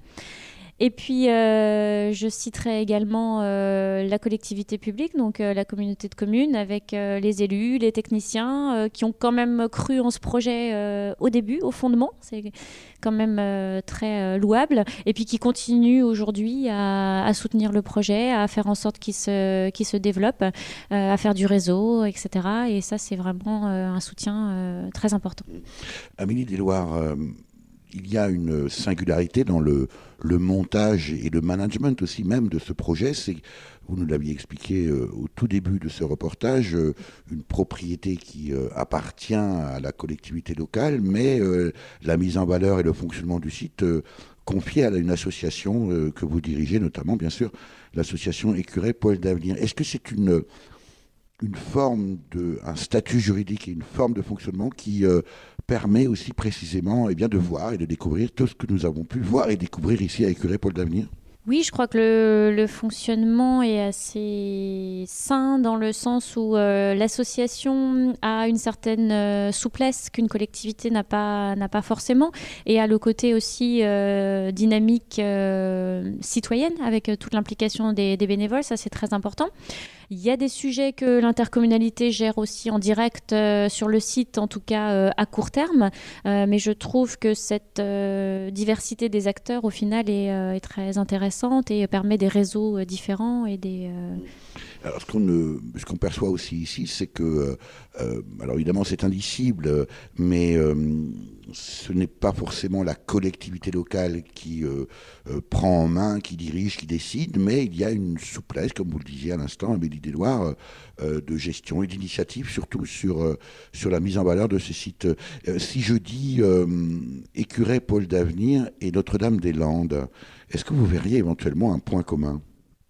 Et puis, euh, je citerai également euh, la collectivité publique, donc euh, la communauté de communes, avec euh, les élus, les techniciens, euh, qui ont quand même cru en ce projet euh, au début, au fondement. C'est quand même euh, très euh, louable. Et puis qui continuent aujourd'hui à, à soutenir le projet, à faire en sorte qu'il se, qu'il se développe, euh, à faire du réseau, et cetera. Et ça, c'est vraiment euh, un soutien euh, très important. Amélie Desloires, euh, il y a une singularité dans le, le montage et le management aussi même de ce projet. C'est, vous nous l'aviez expliqué euh, au tout début de ce reportage, euh, une propriété qui euh, appartient à la collectivité locale, mais euh, la mise en valeur et le fonctionnement du site euh, confié à une association euh, que vous dirigez, notamment bien sûr l'association Écureuil Pôle d'Avenir. Est-ce que c'est une... une forme de, un statut juridique et une forme de fonctionnement qui euh, permet aussi précisément eh bien, de voir et de découvrir tout ce que nous avons pu voir et découvrir ici à Écureuil Pôle d'Avenir? Oui, je crois que le, le fonctionnement est assez sain dans le sens où euh, l'association a une certaine euh, souplesse qu'une collectivité n'a pas, n'a pas forcément et a le côté aussi euh, dynamique euh, citoyenne avec toute l'implication des, des bénévoles, ça c'est très important. Il y a des sujets que l'intercommunalité gère aussi en direct euh, sur le site, en tout cas euh, à court terme. Euh, mais je trouve que cette euh, diversité des acteurs, au final, est, euh, est très intéressante et permet des réseaux euh, différents et des... Euh... Alors, ce qu'on, euh, ce qu'on perçoit aussi ici, c'est que, euh, alors évidemment c'est indicible, mais euh, ce n'est pas forcément la collectivité locale qui euh, euh, prend en main, qui dirige, qui décide, mais il y a une souplesse, comme vous le disiez à l'instant, Amélie Desloires, euh, de gestion et d'initiative, surtout sur, euh, sur la mise en valeur de ces sites. Euh, si je dis euh, Écureuil Pôle d'Avenir et Notre-Dame-des-Landes, est-ce que vous verriez éventuellement un point commun ?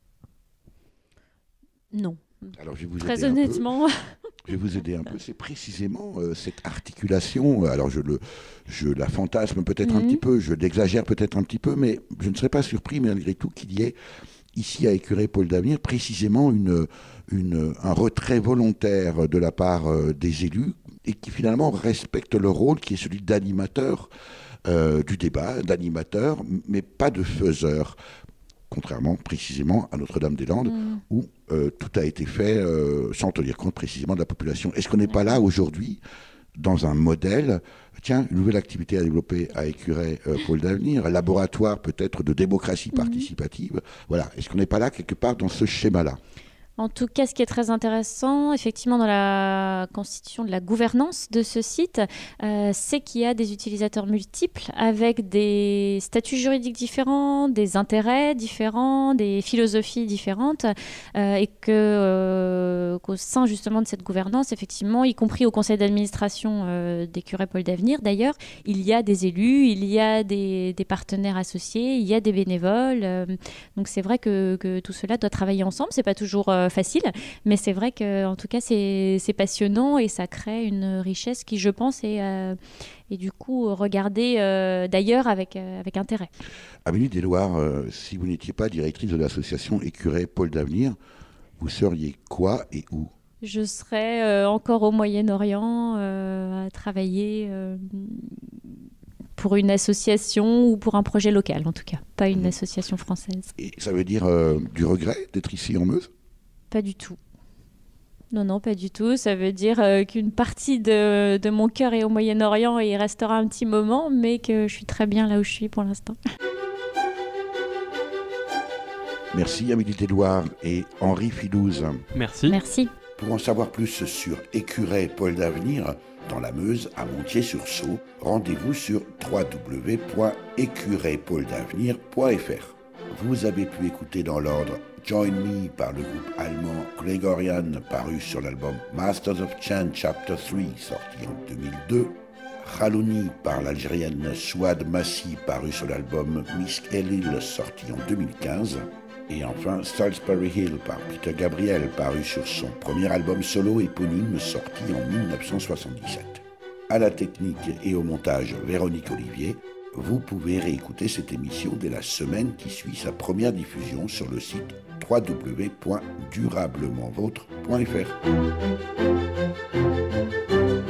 Non. Alors, je vais vous Très aider honnêtement. Un peu. Je vais vous aider un peu. C'est précisément euh, cette articulation. Alors, je, le, je la fantasme peut-être mm-hmm. un petit peu, je l'exagère peut-être un petit peu, mais je ne serais pas surpris, malgré tout, qu'il y ait ici à Écureuil Pôle d'Avenir précisément une, une, un retrait volontaire de la part euh, des élus et qui finalement respecte leur rôle qui est celui d'animateur euh, du débat, d'animateur, mais pas de faiseur. Contrairement précisément à Notre-Dame-des-Landes, mmh. où euh, tout a été fait euh, sans tenir compte précisément de la population. Est-ce qu'on n'est pas là aujourd'hui dans un modèle, tiens, une nouvelle activité à développer à Écureuil euh, Pôle d'Avenir, un laboratoire peut-être de démocratie mmh. participative, voilà, est-ce qu'on n'est pas là quelque part dans ce schéma-là ? En tout cas, ce qui est très intéressant, effectivement, dans la constitution de la gouvernance de ce site, euh, c'est qu'il y a des utilisateurs multiples avec des statuts juridiques différents, des intérêts différents, des philosophies différentes, euh, et que, euh, qu'au sein justement de cette gouvernance, effectivement, y compris au conseil d'administration euh, d'Écureuil Pôle d'Avenir, d'ailleurs, il y a des élus, il y a des, des partenaires associés, il y a des bénévoles. Euh, donc c'est vrai que, que tout cela doit travailler ensemble. C'est pas toujours euh, facile, mais c'est vrai qu'en tout cas c'est, c'est passionnant et ça crée une richesse qui, je pense, est, euh, est du coup regardée euh, d'ailleurs avec, euh, avec intérêt. Amélie Desloires, euh, si vous n'étiez pas directrice de l'association Écureuil Pôle d'Avenir, vous seriez quoi et où ? Je serais euh, encore au Moyen-Orient euh, à travailler euh, pour une association ou pour un projet local en tout cas, pas une mmh. association française. Et ça veut dire euh, du regret d'être ici en Meuse ? Pas du tout. Non, non, pas du tout. Ça veut dire euh, qu'une partie de, de mon cœur est au Moyen-Orient et il restera un petit moment, mais que je suis très bien là où je suis pour l'instant. Merci Amélie Déloire et Henri Filouze. Merci. Merci. Pour en savoir plus sur Écureuil Pôle d'Avenir, dans la Meuse, à Montier-sur-Sault, rendez-vous sur w w w point écureuil pôle d'avenir point f r. Vous avez pu écouter dans l'ordre Join Me par le groupe allemand Gregorian, paru sur l'album Masters of Chant Chapter trois, sorti en deux mille deux, Khalouni par l'algérienne Souad Massi, paru sur l'album Misk Elil, sorti en deux mille quinze, et enfin Salisbury Hill par Peter Gabriel, paru sur son premier album solo éponyme, sorti en mille neuf cent soixante-dix-sept. À la technique et au montage, Véronique Olivier. Vous pouvez réécouter cette émission dès la semaine qui suit sa première diffusion sur le site w w w point durablement vôtre point f r.